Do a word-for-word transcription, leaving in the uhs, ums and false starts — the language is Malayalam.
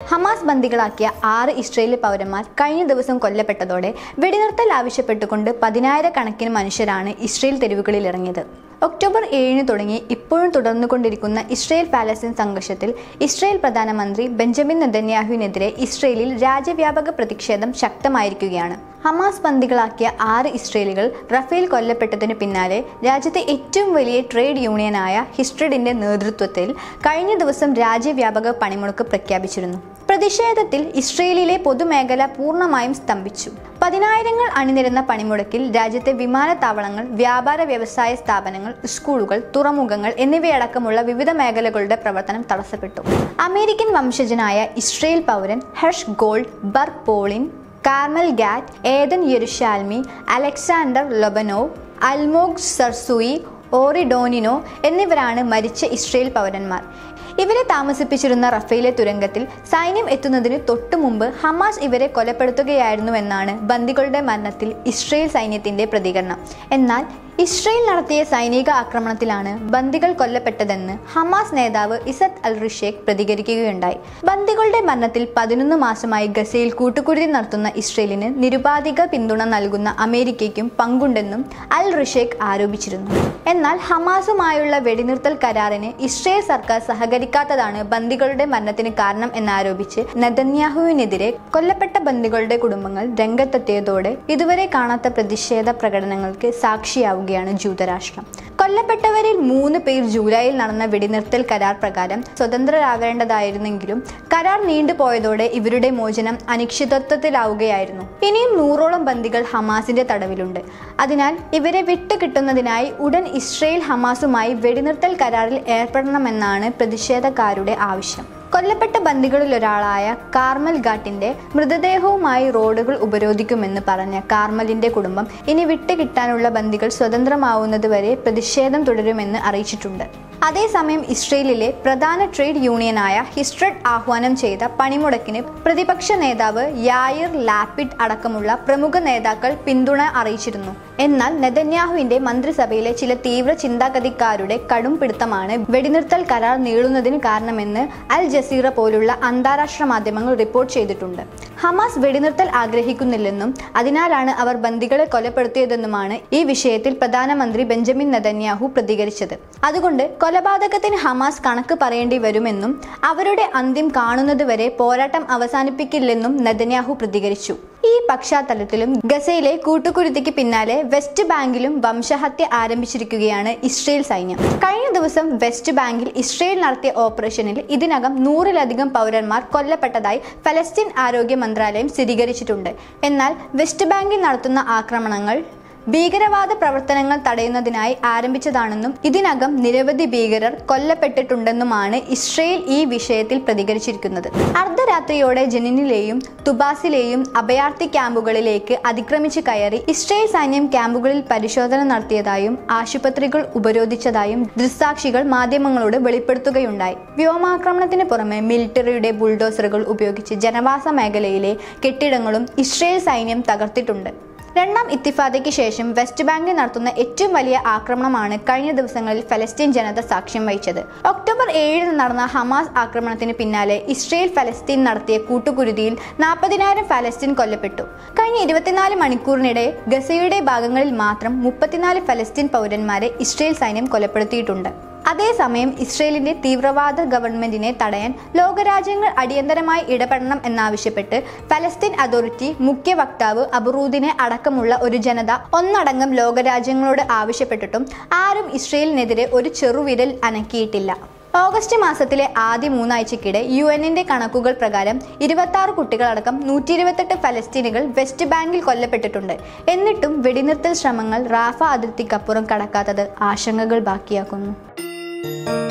ഹമാസ് ബന്ദികളാക്കിയ ആറ് ഇസ്രയേലി പൗരന്മാർ കഴിഞ്ഞ ദിവസം കൊല്ലപ്പെട്ടതോടെ വെടിനിർത്തൽ ആവശ്യപ്പെട്ടുകൊണ്ട് പതിനായിരക്കണക്കിന് മനുഷ്യരാണ് ഇസ്രയേൽ തെരുവുകളിൽ ഇറങ്ങിയത്. ഒക്ടോബർ ഏഴിന് തുടങ്ങി ഇപ്പോഴും തുടർന്നുകൊണ്ടിരിക്കുന്ന ഇസ്രയേൽ പാലസ്തീൻ സംഘർഷത്തിൽ ഇസ്രയേൽ പ്രധാനമന്ത്രി ബെഞ്ചമിൻ നെതന്യാഹുവിനെതിരെ ഇസ്രയേലിൽ രാജ്യവ്യാപക പ്രതിഷേധം ശക്തമായിരിക്കുകയാണ്. ഹമാസ് ബന്ദികളാക്കിയ ആറ് ഇസ്രയേലികൾ റഫേൽ കൊല്ലപ്പെട്ടതിന് പിന്നാലെ രാജ്യത്തെ ഏറ്റവും വലിയ ട്രേഡ് യൂണിയനായ ഹിസ്ട്രഡിന്റെ നേതൃത്വത്തിൽ കഴിഞ്ഞ ദിവസം രാജ്യവ്യാപക പണിമുടക്ക് പ്രഖ്യാപിച്ചിരുന്നു. പ്രതിഷേധത്തിൽ ഇസ്രയേലിലെ പൊതുമേഖല പൂർണ്ണമായും സ്തംഭിച്ചു. പതിനായിരങ്ങൾ അണിനിരന്ന പണിമുടക്കിൽ രാജ്യത്തെ വിമാനത്താവളങ്ങൾ, വ്യാപാര വ്യവസായ സ്ഥാപനങ്ങൾ, സ്കൂളുകൾ, തുറമുഖങ്ങൾ എന്നിവയടക്കമുള്ള വിവിധ മേഖലകളുടെ പ്രവർത്തനം തടസ്സപ്പെട്ടു. അമേരിക്കൻ വംശജനായ ഇസ്രയേൽ പൗരൻ Hersh Goldberg Polin, Carmel Gat, Eden Yerushalmi, Alexander Lobanov, Almog Sarusi, Ori Danino എന്നിവരാണ് മരിച്ച ഇസ്രയേൽ പൗരന്മാർ. ഇവരെ താമസിപ്പിച്ചിരുന്ന റഫേലെ തുരങ്കത്തിൽ സൈന്യം എത്തുന്നതിന് തൊട്ടു മുമ്പ് ഹമാസ് ഇവരെ കൊലപ്പെടുത്തുകയായിരുന്നുവെന്നാണ് ബന്ദികളുടെ മരണത്തിൽ ഇസ്രയേൽ സൈന്യത്തിന്റെ പ്രതികരണം. എന്നാൽ ഇസ്രയേൽ നടത്തിയ സൈനിക ആക്രമണത്തിലാണ് ബന്ദികൾ കൊല്ലപ്പെട്ടതെന്ന് ഹമാസ് നേതാവ് ഇസത്ത് അൽ റിഷേഖ് പ്രതികരിക്കുകയുണ്ടായി. ബന്ദികളുടെ മരണത്തിൽ പതിനൊന്ന് മാസമായി ഗസയിൽ കൂട്ടുകുരുതി നടത്തുന്ന ഇസ്രയേലിന് നിരുപാധിക പിന്തുണ നൽകുന്ന അമേരിക്കയ്ക്കും പങ്കുണ്ടെന്നും അൽ റിഷേഖ് ആരോപിച്ചിരുന്നു. എന്നാൽ ഹമാസുമായുള്ള വെടിനിർത്തൽ കരാറിന് ഇസ്രയേൽ സർക്കാർ സഹകരിക്കാത്തതാണ് ബന്ദികളുടെ മരണത്തിന് കാരണം എന്നാരോപിച്ച് നെതന്യാഹുവിനെതിരെ കൊല്ലപ്പെട്ട ബന്ദികളുടെ കുടുംബങ്ങൾ രംഗത്തെത്തിയതോടെ ഇതുവരെ കാണാത്ത പ്രതിഷേധ പ്രകടനങ്ങൾക്ക് സാക്ഷിയാവുക ജൂതരാഷ്ട്രം. കൊല്ലപ്പെട്ടവരിൽ മൂന്ന് പേർ ജൂലൈയിൽ നടന്ന വെടിനിർത്തൽ കരാർ പ്രകാരം സ്വതന്ത്രരാവേണ്ടതായിരുന്നെങ്കിലും കരാർ നീണ്ടുപോയതോടെ ഇവരുടെ മോചനം അനിശ്ചിതത്വത്തിലാവുകയായിരുന്നു. ഇനിയും നൂറോളം ബന്ദികൾ ഹമാസിന്റെ തടവിലുണ്ട്. അതിനാൽ ഇവരെ വിട്ടുകിട്ടുന്നതിനായി ഉടൻ ഇസ്രയേൽ ഹമാസുമായി വെടിനിർത്തൽ കരാറിൽ ഏർപ്പെടണമെന്നാണ് പ്രതിഷേധക്കാരുടെ ആവശ്യം. കൊല്ലപ്പെട്ട ബന്ദികളിൽ ഒരാളായ കാർമൽ ഗാട്ടിന്റെ മൃതദേഹവുമായി റോഡുകൾ ഉപരോധിക്കുമെന്ന് പറഞ്ഞ കാർമലിന്റെ കുടുംബം ഇനി വിട്ടുകിട്ടാനുള്ള ബന്ദികൾ സ്വതന്ത്രമാവുന്നതുവരെ പ്രതിഷേധം തുടരുമെന്ന് അറിയിച്ചിട്ടുണ്ട്. അതേസമയം ഇസ്രയേലിലെ പ്രധാന ട്രേഡ് യൂണിയനായ ഹിസ്ട്രഡ് ആഹ്വാനം ചെയ്ത പണിമുടക്കിന് പ്രതിപക്ഷ നേതാവ് യായിർ ലാപിഡ് അടക്കമുള്ള പ്രമുഖ നേതാക്കൾ പിന്തുണ അറിയിച്ചിരുന്നു. എന്നാൽ നെതന്യാഹുവിന്റെ മന്ത്രിസഭയിലെ ചില തീവ്ര ചിന്താഗതിക്കാരുടെ കടും പിടുത്തമാണ് വെടിനിർത്തൽ കരാർ നീളുന്നതിന് കാരണമെന്ന് അൽ ജസീറ പോലുള്ള അന്താരാഷ്ട്ര മാധ്യമങ്ങൾ റിപ്പോർട്ട് ചെയ്തിട്ടുണ്ട്. ഹമാസ് വെടിനിർത്തൽ ആഗ്രഹിക്കുന്നില്ലെന്നും അതിനാലാണ് അവർ ബന്ദികളെ കൊലപ്പെടുത്തിയതെന്നുമാണ് ഈ വിഷയത്തിൽ പ്രധാനമന്ത്രി ബെഞ്ചമിൻ നെതന്യാഹു പ്രതികരിച്ചത്. അതുകൊണ്ട് കൊലപാതകത്തിന് ഹമാസ് കണക്ക് പറയേണ്ടി വരുമെന്നും അവരുടെ അന്ത്യം കാണുന്നതുവരെ പോരാട്ടം അവസാനിപ്പിക്കില്ലെന്നും നെതന്യാഹു പ്രതികരിച്ചു. ഈ പശ്ചാത്തലത്തിലും ഗസയിലെ കൂട്ടുകുരുതിക്ക് പിന്നാലെ വെസ്റ്റ് ബാങ്കിലും വംശഹത്യ ആരംഭിച്ചിരിക്കുകയാണ് ഇസ്രയേൽ സൈന്യം. കഴിഞ്ഞ ദിവസം വെസ്റ്റ് ബാങ്കിൽ ഇസ്രയേൽ നടത്തിയ ഓപ്പറേഷനിൽ ഇതിനകം നൂറിലധികം പൗരന്മാർ കൊല്ലപ്പെട്ടതായി ഫലസ്തീൻ ആരോഗ്യ മന്ത്രാലയം സ്ഥിരീകരിച്ചിട്ടുണ്ട്. എന്നാൽ വെസ്റ്റ് ബാങ്കിൽ നടത്തുന്ന ആക്രമണങ്ങൾ ഭീകരവാദ പ്രവർത്തനങ്ങൾ തടയുന്നതിനായി ആരംഭിച്ചതാണെന്നും ഇതിനകം നിരവധി ഭീകരർ കൊല്ലപ്പെട്ടിട്ടുണ്ടെന്നുമാണ് ഇസ്രയേൽ ഈ വിഷയത്തിൽ പ്രതികരിച്ചിരിക്കുന്നത്. അർദ്ധരാത്രിയോടെ ജനീനിലെയും തുബാസിലെയും അഭയാർത്ഥി ക്യാമ്പുകളിലേക്ക് അതിക്രമിച്ച് കയറി ഇസ്രയേൽ സൈന്യം ക്യാമ്പുകളിൽ പരിശോധന നടത്തിയതായും ആശുപത്രികൾ ഉപരോധിച്ചതായും ദൃക്സാക്ഷികൾ മാധ്യമങ്ങളോട് വെളിപ്പെടുത്തുകയുണ്ടായി. വ്യോമാക്രമണത്തിന് പുറമെ മിലിറ്ററിയുടെ ബുൾഡോസറുകൾ ഉപയോഗിച്ച് ജനവാസ മേഖലയിലെ കെട്ടിടങ്ങളും ഇസ്രയേൽ സൈന്യം തകർത്തിട്ടുണ്ട്. രണ്ടാം ഇത്തിഫാദയ്ക്ക് ശേഷം വെസ്റ്റ് ബാങ്കിൽ നടത്തുന്ന ഏറ്റവും വലിയ ആക്രമണമാണ് കഴിഞ്ഞ ദിവസങ്ങളിൽ ഫലസ്തീൻ ജനത സാക്ഷ്യം വഹിച്ചത്. ഒക്ടോബർ ഏഴിന് നടന്ന ഹമാസ് ആക്രമണത്തിന് പിന്നാലെ ഇസ്രയേൽ ഫലസ്തീൻ നടത്തിയ കൂട്ടുകുരുതിയിൽ നാൽപ്പതിനായിരം ഫലസ്തീൻ കൊല്ലപ്പെട്ടു. കഴിഞ്ഞ ഇരുപത്തിനാല് മണിക്കൂറിനിടെ ഗസയുടെ ഭാഗങ്ങളിൽ മാത്രം മുപ്പത്തിനാല് ഫലസ്തീൻ പൗരന്മാരെ ഇസ്രയേൽ സൈന്യം കൊലപ്പെടുത്തിയിട്ടുണ്ട്. അതേസമയം ഇസ്രയേലിന്റെ തീവ്രവാദ ഗവൺമെന്റിനെ തടയാൻ ലോകരാജ്യങ്ങൾ അടിയന്തരമായി ഇടപെടണം എന്നാവശ്യപ്പെട്ട് ഫലസ്തീൻ അതോറിറ്റി മുഖ്യ വക്താവ് അബറൂദിനെ അടക്കമുള്ള ഒരു ജനത ഒന്നടങ്കം ലോകരാജ്യങ്ങളോട് ആവശ്യപ്പെട്ടിട്ടും ആരും ഇസ്രയേലിനെതിരെ ഒരു ചെറുവിരൽ അനക്കിയിട്ടില്ല. ഓഗസ്റ്റ് മാസത്തിലെ ആദ്യ മൂന്നാഴ്ചക്കിടെ യു എന്നിന്റെ കണക്കുകൾ പ്രകാരം ഇരുപത്തി ആറ് കുട്ടികളടക്കം നൂറ്റി ഇരുപത്തെട്ട് ഫലസ്തീനുകൾ വെസ്റ്റ് ബാങ്കിൽ കൊല്ലപ്പെട്ടിട്ടുണ്ട്. എന്നിട്ടും വെടിനിർത്തൽ ശ്രമങ്ങൾ റാഫ അതിർത്തിക്കപ്പുറം കടക്കാത്തത് ആശങ്കകൾ ബാക്കിയാക്കുന്നു.